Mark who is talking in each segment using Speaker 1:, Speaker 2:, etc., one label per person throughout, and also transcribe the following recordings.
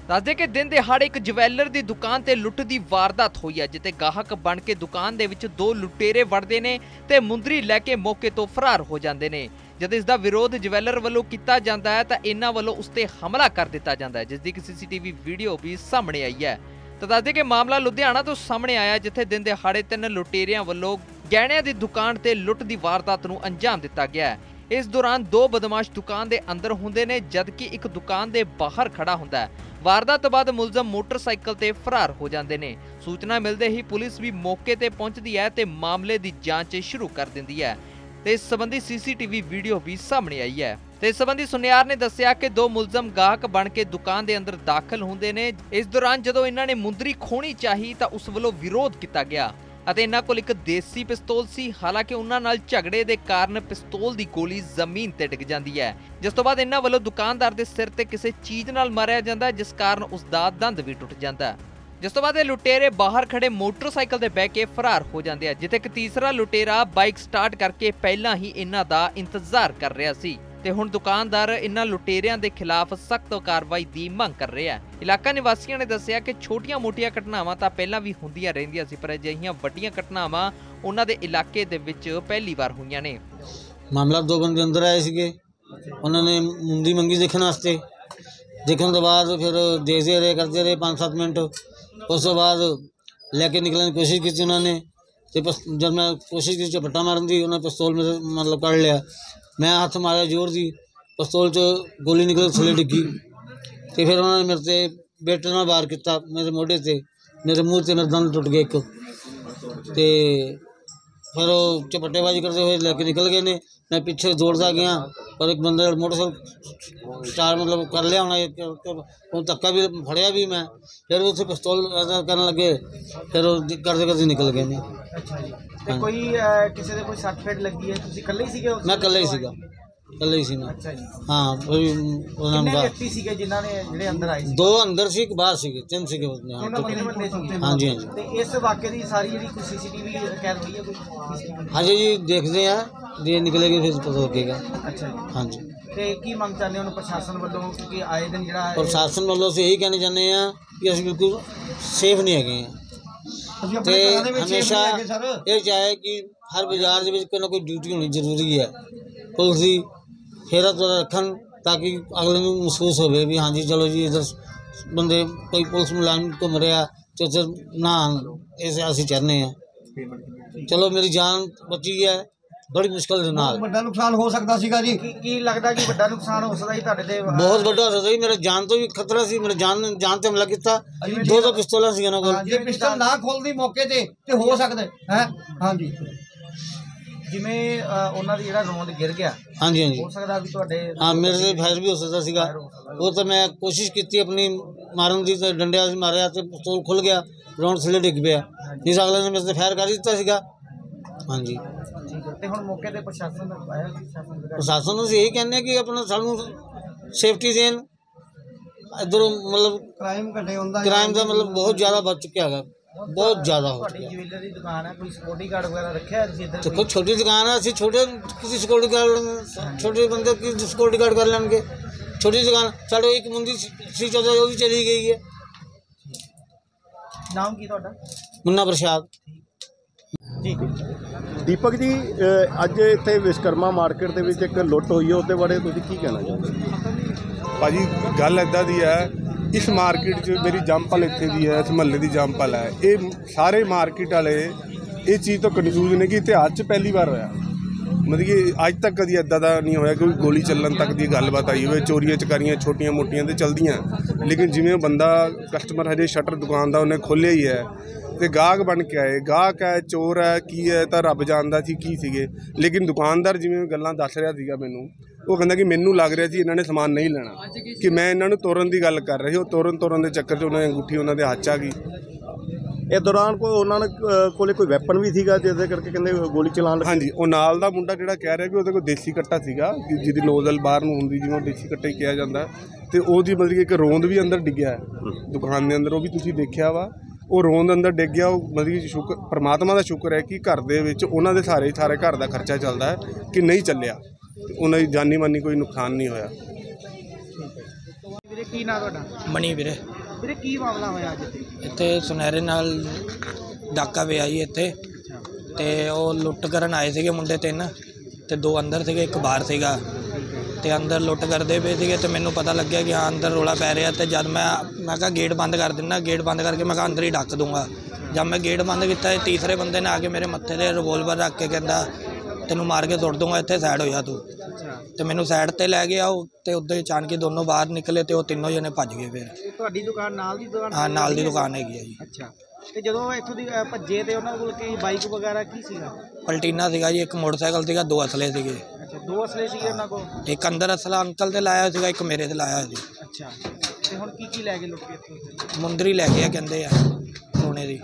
Speaker 1: ਦੱਸਦੇ कि दिन ਦਿਹਾੜੇ ਇੱਕ ਜਵੈਲਰ ਦੀ ਦੁਕਾਨ ਤੇ ਲੁੱਟ ਦੀ ਵਾਰਦਾਤ ਹੋਈ ਹੈ, ਜਿੱਥੇ ਗਾਹਕ ਬਣ ਕੇ ਦੁਕਾਨ ਦੇ ਵਿੱਚ ਦੋ ਲੁਟੇਰੇ ਵੜਦੇ ਨੇ ਤੇ ਮੁੰਦਰੀ ਲੈ ਕੇ ਮੌਕੇ ਤੋਂ ਫਰਾਰ ਹੋ ਜਾਂਦੇ ਨੇ। जब इसका विरोध जवैलर वालों किया जाता है तो इन्हां वालों उस ते हमला कर दिता जाता है, जिसकी CCTV वीडियो भी सामने आई है। तो दस दें कि मामला लुधियाना तो सामने आया, जिथे दिन दिहाड़े 3 लुटेरियां वालों गहणियां की दुकान ते लुट की वारदात नूं अंजाम दिता गया है। इस दौरान 2 बदमाश दुकान के अंदर हुंदे ने, जबकि एक दुकान के बाहर खड़ा हुंदा है। वारदात तो बाद मुलजम मोटरसाइकिल ते फरार हो जाते हैं। सूचना मिलते ही पुलिस भी मौके ते पहुंचती है ते मामले की जांच शुरू कर दिंदी है। इस संबंधी CCTV वीडियो भी सामने आई है। इस संबंधी सुनियार ने दस्सिया कि 2 मुलजम गाहक बन के दुकान के अंदर दाखिल होंदे ने। इस दौरान जदों इन्हां ने मुंदरी खोनी चाही तो उस वालों विरोध किया गया ਅਤੇ ਇਹਨਾਂ ਕੋਲ ਇੱਕ देसी पिस्तौल सी। हालांकि उन्हां नाल झगड़े के कारण पिस्तौल की गोली जमीन ते डिग जाती है, जिस तो बाद इन्हां वालों दुकानदार के सिर ते किसी चीज़ नाल मारिया जाता है, जिस कारण उसका दंद भी टुट जाता है। जिस तो बाद लुटेरे बाहर खड़े मोटरसाइकिल ते बह के फरार हो जाते हैं, जिथे एक तीसरा लुटेरा बाइक स्टार्ट करके पहला ही इन्हां दा इंतजार कर रहा सी ते हुण दुकानदार इन्हां लुटेरियां दे खिलाफ सख्त कार्रवाई दी मंग कर रहे हैं। इलाका निवासियों ने दस्सिया कि छोटियां मोटियां घटनावां तां पहलां भी हुंदियां रहिंदियां सी, पर अजिहियां वड्डियां घटनावां उन्हां दे इलाके दे विच पहली बार होईयां ने।
Speaker 2: मामला 2 बंदे अंदर आए सीगे, उन्होंने मुंदी मंगी देखने वास्ते। देखने तो बाद फिर देखते रहे, करते रहे 5-7 मिनट। उस तो बाद लैके निकलने की कोशिश की उन्होंने, तो जब मैं कोशिश की झपट्टा मारन की, उन्होंने पिस्तौल मेरे मतलब कड़ लिया। मैं हाथ मारा जोर दी, पिस्तौल च गोली निकल थले डिगी। तो फिर उन्होंने मेरे से बेटे नाल वार किया, मेरे मोढे से, मेरे मूँह से मेरा दंद टुट गया एक। तो फिर वो झपट्टेबाजी करते हुए लैके निकल गए ने। मैं पीछे दौड़ता गया, पर एक बंदे मोटरसाइकिल स्टार मतलब कर लिया होना, धक्का भी फड़िया भी मैं। फिर उसे पिस्तौल करने लगे, फिर करते करते निकल गए ने।
Speaker 3: ਤੇ ਕੋਈ ਕਿਸੇ ਦੇ ਕੋਈ ਸੱਟ ਫੇਟ ਲੱਗੀ ਹੈ? ਤੁਸੀਂ ਇਕੱਲੇ ਹੀ ਸੀਗੇ?
Speaker 2: मैं कल्ले ही सीगा, कल्ले ही सी मैं।
Speaker 3: ਅੱਛਾ ਜੀ।
Speaker 2: हाँ
Speaker 3: ਕਿੰਨੇ ਵਿਅਕਤੀ ਸੀਗੇ ਜਿਨ੍ਹਾਂ ਨੇ ਜਿਹੜੇ ਅੰਦਰ ਆਏ ਸੀ?
Speaker 2: 2 अंदर सी, एक बाहर सीगे, 3 सीगे। हाँ
Speaker 3: ਕਿੰਨੇ ਬੰਦੇ ਸੀਗੇ?
Speaker 2: हाँ जी, हाँ जी।
Speaker 3: ਤੇ ਇਸ ਵਾਕਿਏ ਦੀ ਸਾਰੀ ਜਿਹੜੀ ਕੋਈ CCTV ਕੈਦ ਹੋਈ ਹੈ ਕੋਈ?
Speaker 2: हाँ जी देखते हैं, ये निकलेगी फिर पता लगेगा।
Speaker 3: ਅੱਛਾ ਜੀ।
Speaker 2: हाँ जी।
Speaker 3: ਤੇ ਕੀ ਮੰਗ ਚਾਹੁੰਦੇ ਹੋ ਪ੍ਰਸ਼ਾਸਨ ਵੱਲੋਂ ਕਿ ਆਏ ਦਿਨ ਜਿਹੜਾ
Speaker 2: प्रशासन वालों से यही कहना चाहते हैं कि असं बिल्कुल सेफ नहीं है। हमेशा ये चाहे कि हर बाजार के कोई ना कोई ड्यूटी होनी जरूरी है, पुलिस की फेरा तोरा रखन, ताकि अगले में महसूस हो भी हाँ जी चलो जी इधर बंदे कोई पुलिस मुलाजम घूम रहा तो उधर ना ऐसे असं चाहते हैं। चलो मेरी जान बची है, बड़ी मुश्किल दे नाल।
Speaker 3: ਵੱਡਾ ਨੁਕਸਾਨ ਹੋ ਸਕਦਾ ਸੀਗਾ ਜੀ? ਕੀ ਲੱਗਦਾ ਕਿ ਵੱਡਾ ਨੁਕਸਾਨ ਹੋ ਸਕਦਾ ਸੀ ਤੁਹਾਡੇ ਤੇ?
Speaker 2: बहुत बड़ा हो सकता है, मेरे जान तो भी खतरा सी, मेरे जान ते हमला किया। 2 पिस्तौल सी ना कोल।
Speaker 3: ਜੇ ਪਿਸਟਲ ਨਾ ਖੋਲਦੀ ਮੌਕੇ ਤੇ ਹੋ ਸਕਦਾ ਹੈ। ਹਾਂਜੀ, ਜਿਵੇਂ ਉਹਨਾਂ ਦੀ ਜਿਹੜਾ ਰੌਂਦ ਗਿਰ ਗਿਆ।
Speaker 2: हाँ जी, हाँ जी।
Speaker 3: ਹੋ ਸਕਦਾ ਵੀ ਤੁਹਾਡੇ
Speaker 2: हाँ मेरे से फायर भी हो सकता सीगा। वो तो मैं कोशिश की अपनी मारन की, तो डंडे मारे तो पिस्तौल खुल गया, राउंड थले डिग पिया। जिस अगले ने मेरे से फायर कर दिता सीगा। हाँ जी।
Speaker 3: ਤੇ ਹੁਣ ਮੌਕੇ ਤੇ ਪ੍ਰਸ਼ਾਸਨ ਆਇਆ?
Speaker 2: प्रशासन ਨੂੰ यही कहने कि अपना सानू सेफ्टी देन। इधर मतलब
Speaker 3: ਕ੍ਰਾਈਮ ਘਟੇ ਹੁੰਦਾ,
Speaker 2: क्राइम का मतलब बहुत ज़्यादा बढ़ चुका है, बहुत ज़्यादा हो
Speaker 3: ਤੁਹਾਡੀ
Speaker 2: चुका है।
Speaker 3: ਜੁਐਲਰੀ ਦੀ ਦੁਕਾਨ ਹੈ, ਕੋਈ ਸਿਕਿਉਰਿਟੀ ਗਾਰਡ ਵਗੈਰਾ ਰੱਖਿਆ ਹੈ ਤੁਸੀਂ ਇੱਧਰ?
Speaker 2: तो कुछ छोटी दुकान है, असं छोटे किसी सिक्योरिटी गार्ड, छोटे बंदे की सिक्योरिटी गार्ड कर लेंगे। छोटी दुकान साढ़े एक मुंदी सी 14 वो भी चली गई है।
Speaker 3: ਨਾਮ ਕੀ ਤੁਹਾਡਾ?
Speaker 2: मुन्ना प्रसाद
Speaker 3: ਜੀ।
Speaker 4: ਦੀਪਕ ਜੀ, ਅੱਜ ਇੱਥੇ ਵਿਸ਼ਕਰਮਾ ਮਾਰਕੀਟ ਦੇ ਵਿੱਚ ਇੱਕ ਲੁੱਟ ਹੋਈ ਹੈ, ਉਹਦੇ ਬਾਰੇ ਤੁਸੀਂ ਕੀ ਕਹਿਣਾ ਚਾਹੁੰਦੇ?
Speaker 5: ਭਾਜੀ ਗੱਲ ਇੱਦਾਂ ਦੀ ਹੈ, ਇਸ ਮਾਰਕੀਟ 'ਚ ਮੇਰੀ ਜੰਪਲ ਇੱਥੇ ਦੀ ਹੈ, ਇਸ ਮਹੱਲੇ ਦੀ ਜੰਪਲ ਹੈ। ਇਹ ਸਾਰੇ ਮਾਰਕੀਟ ਵਾਲੇ ਇਹ ਚੀਜ਼ ਤੋਂ ਕਨਫਿਊਜ਼ ਨੇ ਕਿ ਇਤਿਹਾਸ 'ਚ ਪਹਿਲੀ ਵਾਰ ਹੋਇਆ। ਮਤਲਬ ਕਿ ਅੱਜ ਤੱਕ ਕਦੀ ਇੱਦਾਂ ਦਾ ਨਹੀਂ ਹੋਇਆ ਕੋਈ ਗੋਲੀ ਚੱਲਣ ਤੱਕ ਦੀ ਗੱਲਬਾਤ ਆਈ ਹੋਵੇ। ਚੋਰੀਆਂ ਚਕਾਰੀਆਂ ਛੋਟੀਆਂ ਮੋਟੀਆਂ ਤੇ ਚਲਦੀਆਂ, ਲੇਕਿਨ ਜਿਵੇਂ ਬੰਦਾ ਕਸਟਮਰ ਹਜੇ ਸ਼ਟਰ ਦੁਕਾਨ ਦਾ ਉਹਨੇ ਖੋਲ੍ਹਿਆ ਹੀ ਹੈ ਤੇ ਗਾਹਕ ਬਣ ਕੇ ਆਏ, ਗਾਹਕ ਹੈ ਚੋਰ ਹੈ ਕੀ ਹੈ ਤਾਂ ਰੱਬ ਜਾਣਦਾ ਸੀ ਕੀ ਸੀਗੇ। ਲੇਕਿਨ ਦੁਕਾਨਦਾਰ ਜਿਵੇਂ ਗੱਲਾਂ ਦੱਸ ਰਿਹਾ ਸੀਗਾ ਮੈਨੂੰ, ਉਹ ਕਹਿੰਦਾ ਕਿ ਮੈਨੂੰ ਲੱਗ ਰਿਹਾ ਸੀ ਇਹਨਾਂ ਨੇ ਸਮਾਨ ਨਹੀਂ ਲੈਣਾ, ਕਿ ਮੈਂ ਇਹਨਾਂ ਨੂੰ ਤੋਰਨ ਦੀ ਗੱਲ ਕਰ ਰਹੀ। ਉਹ ਤੋਰਨ ਦੇ ਚੱਕਰ 'ਚ ਉਹਨਾਂ ਦੀ ਅੰਗੂਠੀ ਉਹਨਾਂ ਦੇ ਹੱਥ 'ਚ ਆ ਗਈ।
Speaker 4: ਇਹ ਦੌਰਾਨ ਕੋਈ ਉਹਨਾਂ ਨੇ ਕੋਲੇ ਕੋਈ ਵੈਪਨ ਵੀ ਸੀਗਾ ਜਿਹਦੇ ਕਰਕੇ ਕਹਿੰਦੇ ਗੋਲੀ ਚਲਾਉਣ ਲੱਗੇ?
Speaker 5: ਹਾਂਜੀ, ਉਹ ਨਾਲ ਦਾ ਮੁੰਡਾ ਜਿਹੜਾ ਕਹਿ ਰਿਹਾ ਕਿ ਉਹਦੇ ਕੋਲ ਦੇਸੀ ਕੱਟਾ ਸੀਗਾ, ਜਿਹਦੀ ਨੋਜ਼ਲ ਬਾਹਰ ਨੂੰ ਹੁੰਦੀ, ਜਿਵੇਂ ਦੇਸੀ ਕੱਟਾ ਹੀ ਕਿਹਾ ਜਾਂਦਾ। ਤੇ ਉਹਦੀ ਮਤਲਬ ਕਿ ਇੱਕ ਰੋਂਦ ਵੀ ਅੰਦਰ ਡਿੱਗਿਆ ਦੁਕਾਨ ਦੇ ਅੰਦਰ, ਉਹ ਵੀ ਤੁਸੀਂ ਦੇਖਿਆ ਵਾ। ਉਹ ਰੋਂਦ ਅੰਦਰ ਡਿੱਗ ਗਿਆ। ਉਹ ਮਤਲਬ ਕਿ ਸ਼ੁਕਰ ਪਰਮਾਤਮਾ ਦਾ ਸ਼ੁਕਰ ਹੈ ਕਿ ਘਰ ਦੇ ਵਿੱਚ ਉਹਨਾਂ ਦੇ ਸਾਰੇ ਘਰ ਦਾ ਖਰਚਾ ਚੱਲਦਾ ਹੈ, ਕਿ ਨਹੀਂ ਚੱਲਿਆ, ਉਹਨਾਂ ਦੀ ਜਾਨੀ ਮਾਨੀ ਕੋਈ ਨੁਕਸਾਨ ਨਹੀਂ ਹੋਇਆ।
Speaker 3: ਵੀਰੇ ਕੀ ਨਾਂ ਤੁਹਾਡਾ?
Speaker 6: ਮਣੀ ਵੀਰੇ।
Speaker 3: ਵੀਰੇ ਕੀ ਮਾਮਲਾ ਹੋਇਆ ਅੱਜ
Speaker 6: ਇੱਥੇ ਸੁਨਹਿਰੇ ਨਾਲ ਡਾਕਾ ਪਿਆ ਜੀ ਇੱਥੇ ਤੇ ਉਹ ਲੁੱਟ ਕਰਨ ਆਏ ਸੀਗੇ ਮੁੰਡੇ 3 ਤੇ 2 ਅੰਦਰ ਸੀਗੇ 1 ਬਾਹਰ ਸੀਗਾ ਤੇ ਅੰਦਰ ਲੁੱਟ ਕਰਦੇ ਪਏ ਸੀਗੇ ਤੇ ਮੈਨੂੰ ਪਤਾ ਲੱਗਿਆ ਕਿ ਹਾਂ ਅੰਦਰ ਰੌਲਾ ਪੈ ਰਿਹਾ ਤੇ ਜਦ ਮੈਂ ਕਿਹਾ ਗੇਟ ਬੰਦ ਕਰ ਦਿੰਦਾ। ਗੇਟ ਬੰਦ ਕਰਕੇ ਮੈਂ ਕਿਹਾ ਅੰਦਰ ਹੀ ਡੱਕ ਦੂੰਗਾ। ਜਦ ਮੈਂ ਗੇਟ ਬੰਦ ਕੀਤਾ ਇਹ ਤੀਸਰੇ ਬੰਦੇ ਨੇ ਆ ਕੇ ਮੇਰੇ ਮੱਥੇ 'ਤੇ ਰਿਵੋਲਵਰ ਰੱਖ ਕੇ ਕਹਿੰਦਾ ਤੈਨੂੰ ਮਾਰ ਕੇ ਸੁੱਟ ਦੂੰਗਾ, ਇੱਥੇ ਸਾਈਡ ਹੋ ਜਾ ਤੂੰ। ਤੇ ਮੈਨੂੰ ਸਾਈਡ 'ਤੇ ਲੈ ਗਿਆ ਉਹ ਤੇ ਉੱਦਾਂ ਹੀ ਅਚਾਨਕ ਹੀ ਦੋਨੋਂ ਬਾਹਰ ਨਿਕਲੇ ਤੇ ਉਹ ਤਿੰਨੋਂ ਜਣੇ ਭੱਜ ਗਏ। ਫਿਰ
Speaker 3: ਤੁਹਾਡੀ ਦੁਕਾਨ ਨਾਲ ਦੀ ਦੁਕਾਨ?
Speaker 6: ਹਾਂ ਨਾਲ ਦੀ ਦੁਕਾਨ ਹੈਗੀ ਆ ਜੀ।
Speaker 3: ਅੱਛਾ, ਤੇ ਜਦੋਂ ਇੱਥੋਂ ਦੀ ਭੱਜੇ ਤੇ ਉਹਨਾਂ ਕੋਲ ਕੀ ਬਾਈਕ ਵਗੈਰਾ ਕੀ ਸੀਗਾ?
Speaker 6: ਪਲਟੀਨਾ ਸੀਗਾ ਜੀ, 1 ਮੋਟਰਸਾਈਕਲ ਸੀਗਾ, 2 ਅਸਲੇ ਸੀਗੇ।
Speaker 3: ਅੱਛਾ, 2 ਅਸਲੇ ਸੀਗੇ ਉਹਨਾਂ ਕੋਲ?
Speaker 6: ਇੱਕ ਅੰਦਰ ਅਸਲਾ ਅੰਕਲ ਤੇ ਲਾਇਆ ਸੀਗਾ, ਇੱਕ ਮੇਰੇ ਤੇ ਲਾਇਆ ਸੀ।
Speaker 3: ਅੱਛਾ, ਤੇ ਹੁਣ ਕੀ ਲੈ ਕੇ ਲੁੱਟ ਕੇ ਇੱਥੋਂ?
Speaker 6: ਮੁੰਦਰੀ ਲੈ ਕੇ ਆ ਕਹਿੰਦੇ ਆ ਸੋਨੇ ਦੀ।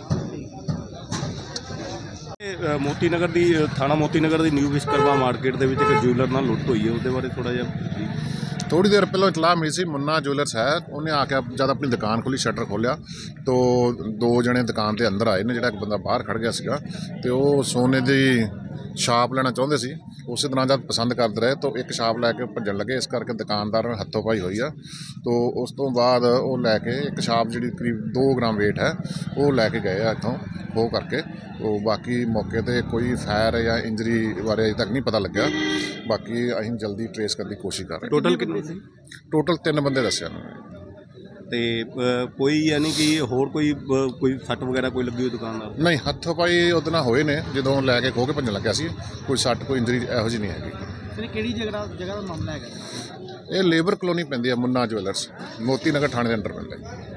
Speaker 4: ਮੋਤੀ ਨਗਰ ਦੀ ਥਾਣਾ ਮੋਤੀ ਨਗਰ ਦੀ ਨਿਊ ਵਿਸ਼ਕਰਮਾ ਮਾਰਕੀਟ ਦੇ ਵਿੱਚ ਇੱਕ ਜਿਊਲਰ ਨਾਲ ਲੁੱਟ ਹੋਈ ਹੈ, ਉਹਦੇ ਬਾਰੇ ਥੋੜਾ ਜਿਹਾ।
Speaker 7: थोड़ी देर पहले इतला मिली सी मुन्ना ज्वेलर्स है, उन्हें आके जब अपनी दुकान खोली शटर खोलिया तो 2 जने दुकान के अंदर आए ने, जिहड़ा एक बंदा बाहर खड़ गया सीगा ते वो सोने की छाप लेना चाहते सी। उस तरह जब पसंद करते रहे तो एक छाप लैके भजन लगे, इस करके दुकानदार ने हथों पाई हुई है। तो उस तो बाद वो लैके एक छाप जी करीब 2 ग्राम वेट है वो लैके गए इतों खो करके। तो बाकी मौके पर कोई फायर या इंजरी बारे अजे तक नहीं पता लग्या, बाकी असीं जल्दी ट्रेस करने की कोशिश कर रहे।
Speaker 4: टोटल कितने सी?
Speaker 7: टोटल 3 बंदे दस्सिया
Speaker 4: ਤੇ ਕੋਈ ਯਾਨੀ ਕਿ ਹੋਰ ਕੋਈ ਸੱਟ ਵਗੈਰਾ ਕੋਈ ਲੱਗੀ ਹੋਈ ਦੁਕਾਨਦਾਰ?
Speaker 7: नहीं हथों पाई ਉਹਦੇ ਨਾਲ ਹੋਏ ਨੇ ਜਦੋਂ ਲੈ ਕੇ ਖੋ ਕੇ ਭੱਜਣ ਲੱਗਿਆ ਸੀ। ਕੋਈ ਸੱਟ ਕੋਈ ਇੰਜਰੀ ਇਹੋ ਜਿਹੀ ਨਹੀਂ ਹੈਗੀ।
Speaker 3: ਸਰ ਕਿਹੜੀ ਜਗ੍ਹਾ ਦਾ ਮਾਮਲਾ ਹੈਗਾ?
Speaker 7: ਇਹ ਲੇਬਰ ਕਲੋਨੀ ਪੈਂਦੀ ਹੈ ਮੁੰਨਾ ਜਵੈਲਰਸ, ਮੋਤੀ ਨਗਰ ਥਾਣੇ ਦੇ ਅੰਦਰ ਪੈਂਦਾ ਹੈ।